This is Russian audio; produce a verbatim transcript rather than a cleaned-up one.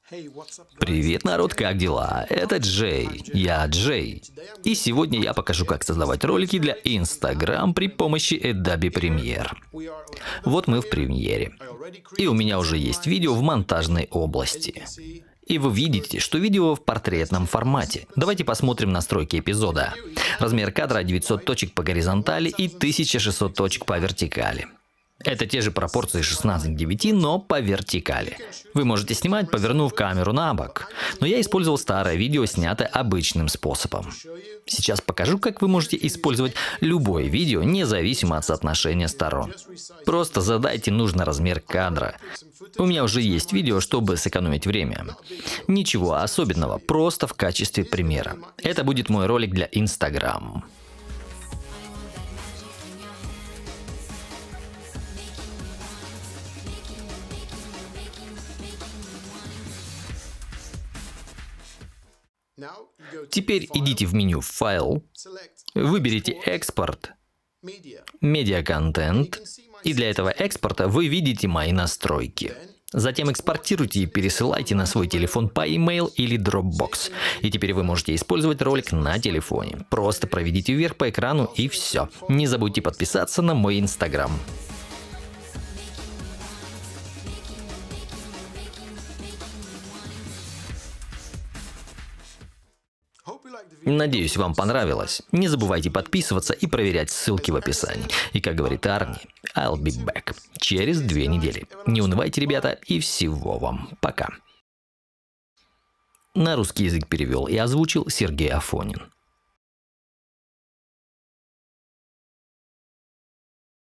Привет, народ, как дела? Это Джей, я Джей. И сегодня я покажу, как создавать ролики для Instagram при помощи Adobe Premiere. Вот мы в премьере. И у меня уже есть видео в монтажной области. И вы видите, что видео в портретном формате. Давайте посмотрим настройки эпизода. Размер кадра девятьсот точек по горизонтали и тысяча шестьсот точек по вертикали. Это те же пропорции шестнадцать к девяти, но по вертикали. Вы можете снимать, повернув камеру на бок. Но я использовал старое видео, снятое обычным способом. Сейчас покажу, как вы можете использовать любое видео, независимо от соотношения сторон. Просто задайте нужный размер кадра. У меня уже есть видео, чтобы сэкономить время. Ничего особенного, просто в качестве примера. Это будет мой ролик для Instagram. Теперь идите в меню «Файл», выберите «Экспорт», «Медиа-контент», и для этого экспорта вы видите мои настройки. Затем экспортируйте и пересылайте на свой телефон по e-mail или Dropbox. И теперь вы можете использовать ролик на телефоне. Просто проведите вверх по экрану и все. Не забудьте подписаться на мой Instagram. Надеюсь, вам понравилось. Не забывайте подписываться и проверять ссылки в описании. И как говорит Арни, I'll be back через две недели. Не унывайте, ребята, и всего вам. Пока. На русский язык перевел и озвучил Сергей Афонин.